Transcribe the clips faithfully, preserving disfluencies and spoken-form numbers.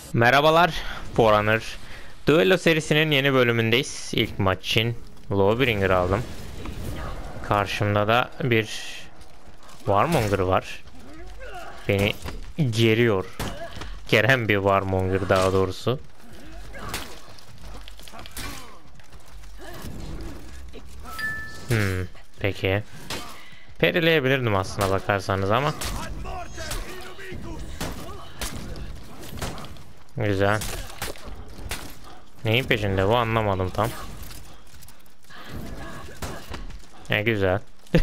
Merhabalar Forerunner. Duello serisinin yeni bölümündeyiz. İlk maç için Lawbringer aldım. Karşımda da bir Warmonger var. Beni geriyor. Geren bir Warmonger daha doğrusu. Hmm, peki. Perileyebilirdim aslına bakarsanız ama. Güzel. Neyin peşinde bu, anlamadım tam. Ne güzel.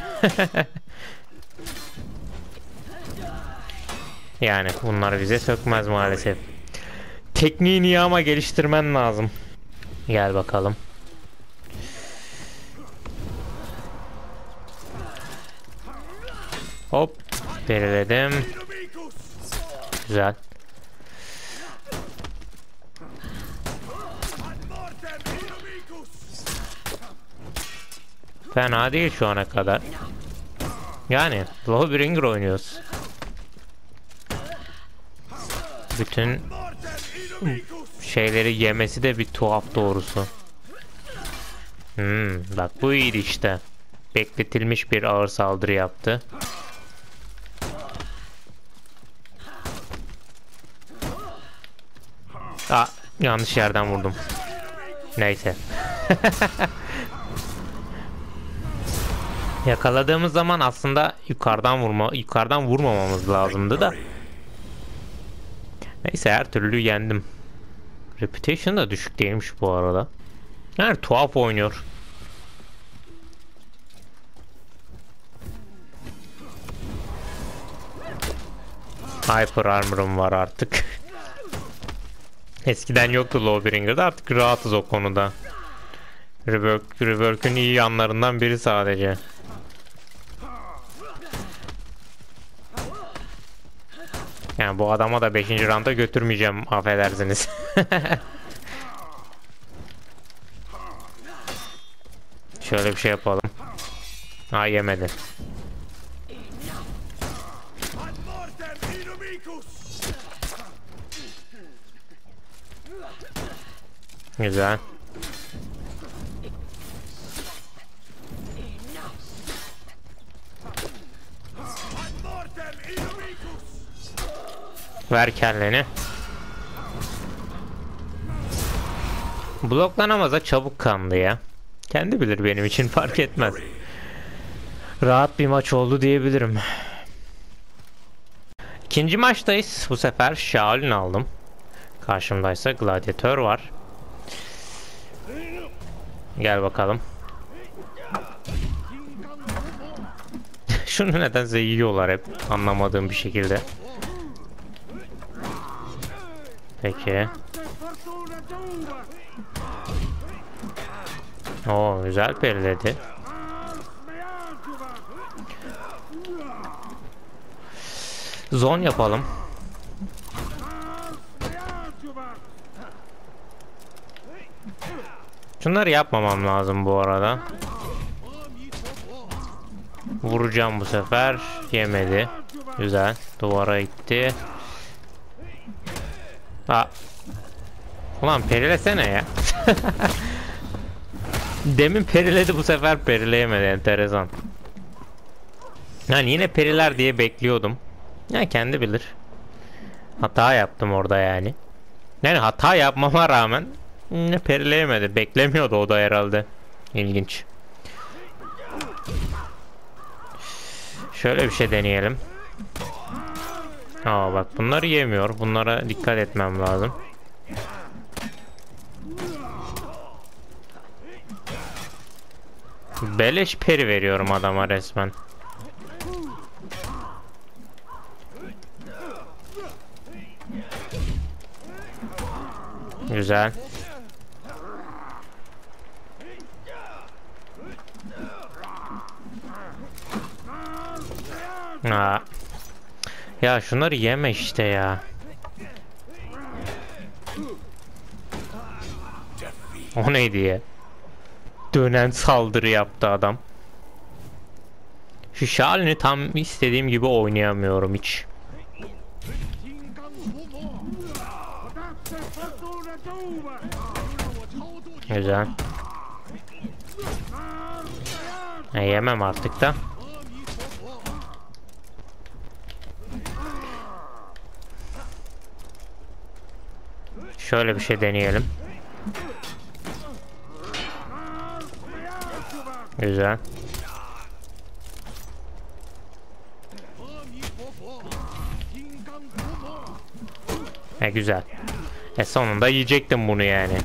Yani bunlar bize sökmez maalesef. Tekniğini iyi ama geliştirmen lazım. Gel bakalım. Hop. Belirledim. Güzel. Fena değil şu ana kadar. Yani Lawbringer oynuyoruz. Bütün şeyleri yemesi de bir tuhaf doğrusu. Hmm, bak bu iyiydi işte. Bekletilmiş bir ağır saldırı yaptı. Aa, yanlış yerden vurdum. Neyse. Yakaladığımız zaman aslında yukarıdan vurma, yukarıdan vurmamamız lazımdı da. Neyse, her türlü yendim. Reputation da düşük değilmiş bu arada. Yani tuhaf oynuyor. Hyper Armor'um var artık. Eskiden yoktu Lawbringer'da, artık rahatız o konuda. Rework, Rework'ün iyi yanlarından biri sadece. Yani bu adama da beşinci rounda götürmeyeceğim, affedersiniz. Şöyle bir şey yapalım. Ha, yemedi. Güzel. Ver kelleni. Bloklanamaz'a çabuk kandı ya. Kendi bilir, benim için fark etmez. Rahat bir maç oldu diyebilirim. İkinci maçtayız. Bu sefer Shaolin aldım. Karşımdaysa Gladiator var. Gel bakalım. Şunu nedense yiyorlar hep, anlamadığım bir şekilde. Peki. Oo, güzel periledi. Zon yapalım. Şunları yapmamam lazım bu arada. Vuracağım bu sefer. Yemedi. Güzel. Duvara gitti. Ha. Ulan perilesene ya. Demin periledi, bu sefer perileyemedi. Enteresan. Yani yine periler diye bekliyordum. Ya kendi bilir. Hata yaptım orada yani. Yani hata yapmama rağmen ne perileyemedi. Beklemiyordu o da herhalde. İlginç. Şöyle bir şey deneyelim. Aa, bak bunları yemiyor. Bunlara dikkat etmem lazım. Beleş peri veriyorum adama resmen. Güzel. Aa. Ya şunları yeme işte ya. O neydi ya? Dönen saldırı yaptı adam. Şu Shaolin'i tam istediğim gibi oynayamıyorum hiç. Güzel. E, yemem artık da. Şöyle bir şey deneyelim. Güzel. E güzel. E sonunda yiyecektim bunu yani.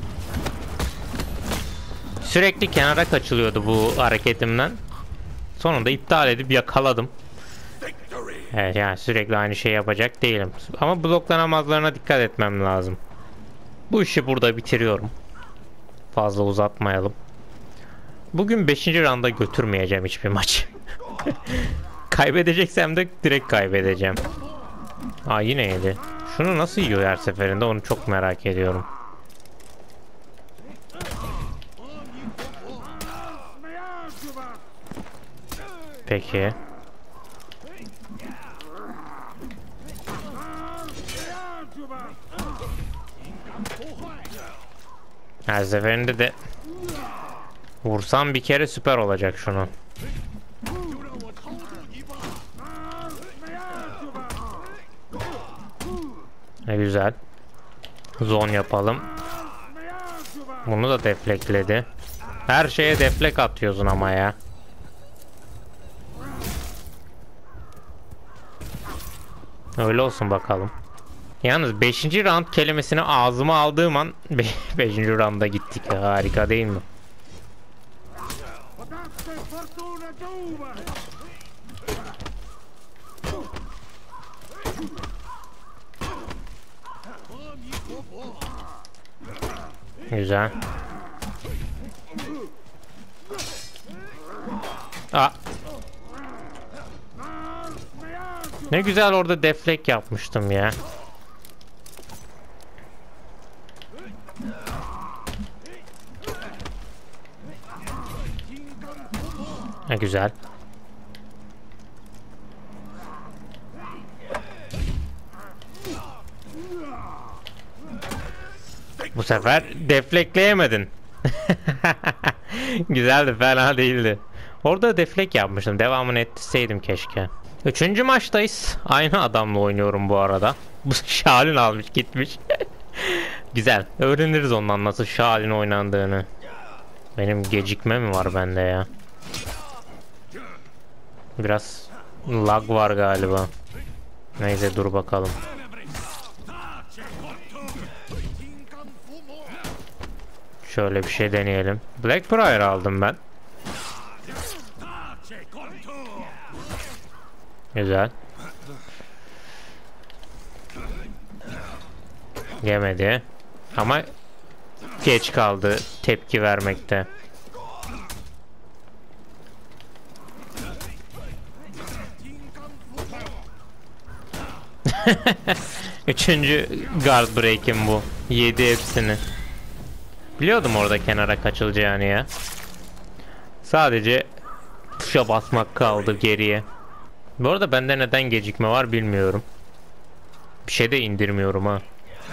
Sürekli kenara kaçılıyordu bu hareketimden. Sonunda iptal edip yakaladım. Evet yani sürekli aynı şey yapacak değilim. Ama bloklanamazlarına dikkat etmem lazım. Bu işi burada bitiriyorum. Fazla uzatmayalım. Bugün beşinci rounda götürmeyeceğim hiçbir maç. Kaybedeceksem de direkt kaybedeceğim. Aa yine yedi. Şunu nasıl yiyor her seferinde onu çok merak ediyorum. Peki. Her seferinde de vursam bir kere süper olacak şunu. Ne güzel. Zone yapalım. Bunu da deflekledi. Her şeye deflek atıyorsun ama ya. Öyle olsun bakalım. Yalnız beşinci round kelimesini ağzıma aldığım an beşinci rounda gittik. Harika değil mi? Güzel. Aa. Ne güzel orada deflek yapmıştım ya. Ne güzel. Bu sefer deflekleyemedin. Güzeldi, fena değildi. Orada deflek yapmıştım. Devamını ettirseydim keşke. Üçüncü maçtayız. Aynı adamla oynuyorum bu arada. Bu Şalin almış gitmiş. Güzel. Öğreniriz ondan nasıl Şalin oynandığını. Benim gecikme mi var bende ya? Biraz lag var galiba. Neyse dur bakalım. Şöyle bir şey deneyelim. Blackbriar aldım ben. Güzel. Yemedi. Ama geç kaldı tepki vermekte. Üçüncü guard break'im bu. Yedi hepsini. Biliyordum orada kenara kaçılacağını ya. Sadece tuşa basmak kaldı geriye. Bu arada bende neden gecikme var bilmiyorum. Bir şey de indirmiyorum ha.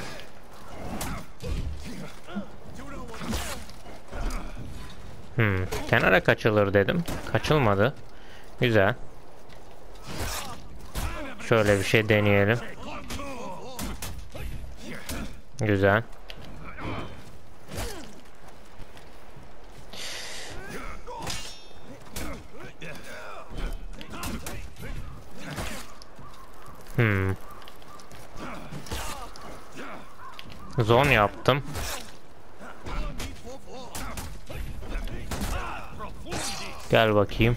Hmm, kenara kaçılır dedim. Kaçılmadı. Güzel. Şöyle bir şey deneyelim. Güzel. Hmm. Zone yaptım. Gel bakayım.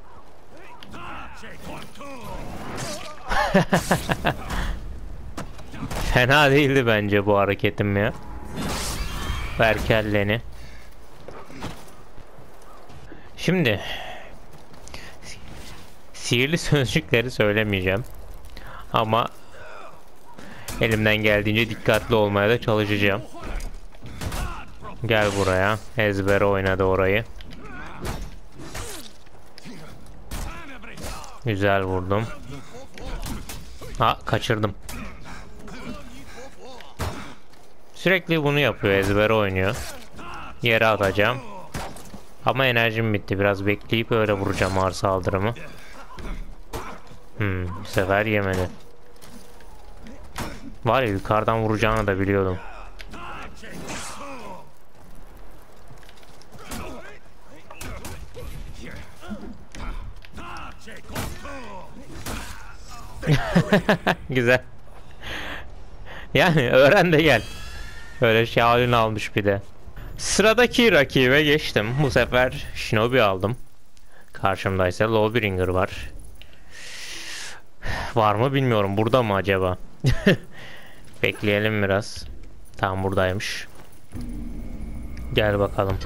Fena değildi bence bu hareketim ya. Ver kelleni. Şimdi sihirli sözcükleri söylemeyeceğim. Ama elimden geldiğince dikkatli olmaya da çalışacağım. Gel buraya. Ezbere oynadı orayı. Güzel vurdum. Ha kaçırdım. Sürekli bunu yapıyor. Ezbere oynuyor. Yere atacağım. Ama enerjim bitti. Biraz bekleyip öyle vuracağım ağır saldırımı. Hmm, bu sefer yemedi. Var ya, yukarıdan vuracağını da biliyordum. Güzel. Yani öğren de gel. Böyle şey halini almış bir de. Sıradaki rakibe geçtim. Bu sefer Shinobi aldım. Karşımda ise Lawbringer var. Var mı bilmiyorum. Burada mı acaba? Bekleyelim biraz. Tam buradaymış. Gel bakalım.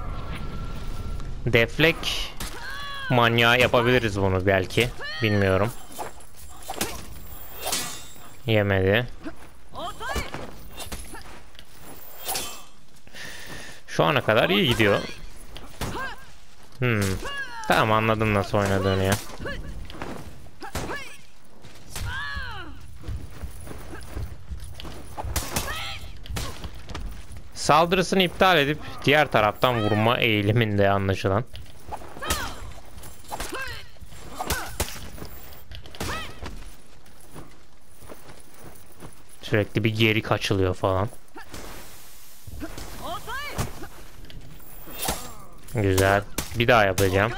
Deflek manyağı yapabiliriz bunu belki. Bilmiyorum. Yemedi. Şu ana kadar iyi gidiyor. Hmm. Tamam, anladım nasıl oynadığını ya. Saldırısını iptal edip diğer taraftan vurma eğiliminde anlaşılan. Sürekli bir geri kaçılıyor falan. Güzel. Bir daha yapacağım.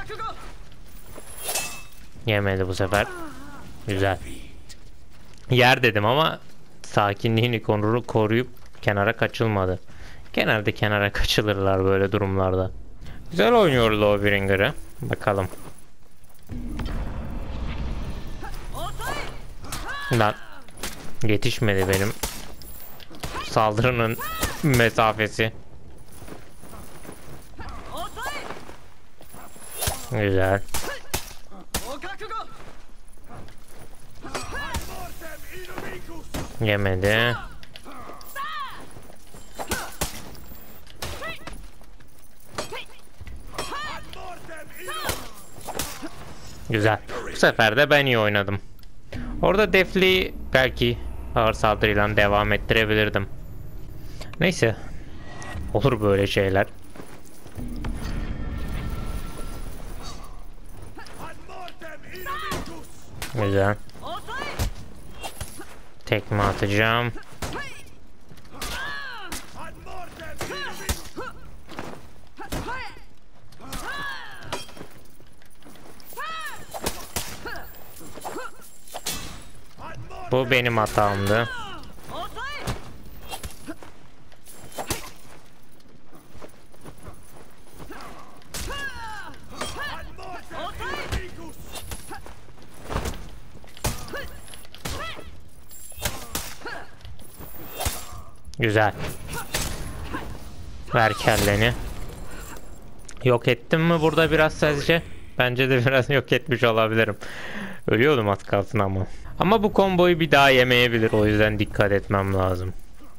Yemedi bu sefer. Güzel. Yer dedim ama sakinliğini koru koruyup kenara kaçılmadı. Genelde kenara kaçılırlar böyle durumlarda. Güzel oynuyor Lawbringer'ı. Bakalım. Lan. Yetişmedi benim saldırının mesafesi. Güzel. Yemedi. Güzel. Bu sefer de ben iyi oynadım. Orada Defli'yi belki ağır saldırıyla devam ettirebilirdim. Neyse. Olur böyle şeyler. Güzel. Tekme atacağım. Bu benim hatamdı. Güzel. Ver kelleni. Yok ettim mi burada biraz sizce? Bence de biraz yok etmiş olabilirim. Ölüyordum az kalsın ama. Ama bu komboyu bir daha yemeyebilir. O yüzden dikkat etmem lazım.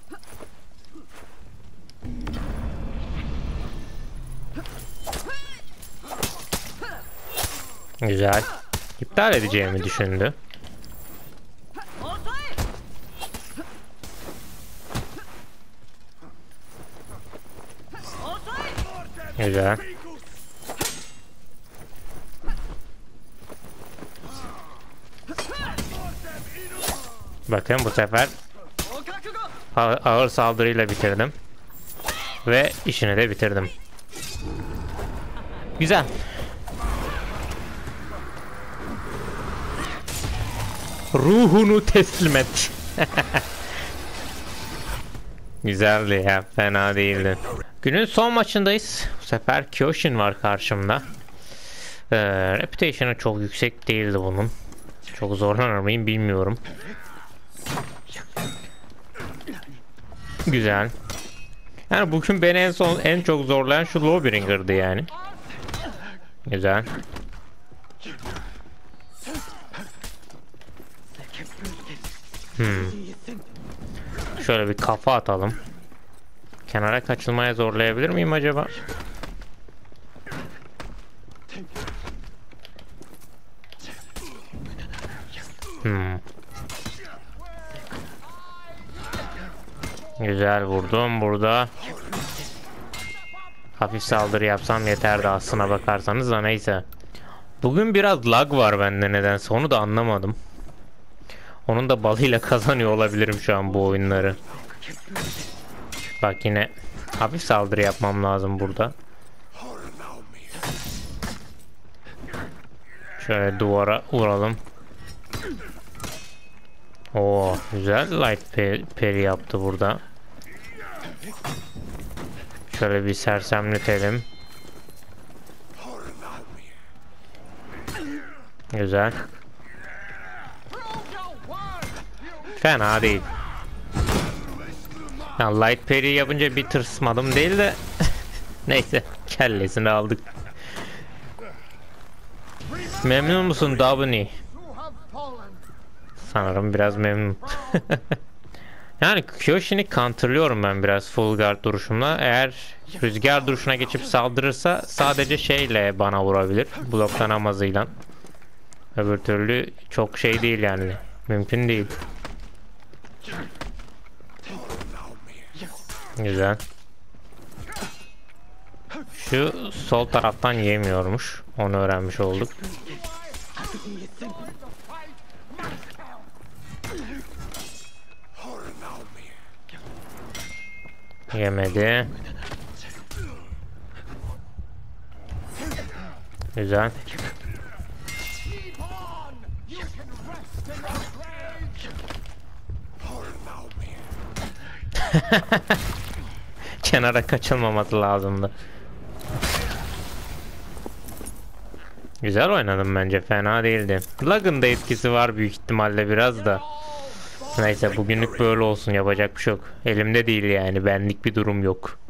Güzel. İptal edeceğimi düşündü. Güzel. Bakın bu sefer ağır saldırıyla bitirdim. Ve işini de bitirdim. Güzel. Ruhunu teslim et. Güzeldi ya, fena değildi. Günün son maçındayız. Bu sefer Kyoshin var karşımda. Ee, Reputation'ı çok yüksek değildi bunun. Çok zorlanır mıyım bilmiyorum. Güzel. Yani bugün beni en son en çok zorlayan şu Lawbringer'dı yani. Güzel. Hmm. Şöyle bir kafa atalım. Kenara kaçılmaya zorlayabilir miyim acaba? Hmm. Güzel vurdum burada. hafif saldırı yapsam yeterdi aslına bakarsanız da neyse. Bugün biraz lag var bende nedense, onu da anlamadım. Onun da balıyla kazanıyor olabilirim şu an bu oyunları. Bak yine hafif saldırı yapmam lazım burada. Şöyle duvara vuralım. Oo, güzel light peri yaptı burada. Şöyle bir sersemletelim. Güzel. Fena değil. Ya light peri yapınca bir tırsmadım değil de neyse, kellesini aldık. Memnun musun Dabney? Sanırım biraz memnun. Yani Kyoshin'i counterlıyorum ben biraz full guard duruşumla. Eğer rüzgar duruşuna geçip saldırırsa sadece şeyle bana vurabilir. Bloklanamazıyla. Öbür türlü çok şey değil yani. Mümkün değil. Güzel. Şu sol taraftan yemiyormuş. Onu öğrenmiş olduk. Yemedi. Güzel. Kenara kaçılmaması lazımdı. Güzel oynadım bence, fena değildi. Lag'ın da etkisi var büyük ihtimalle biraz da. Neyse bugünlük böyle olsun, yapacak bir şey yok. Elimde değil yani, benlik bir durum yok.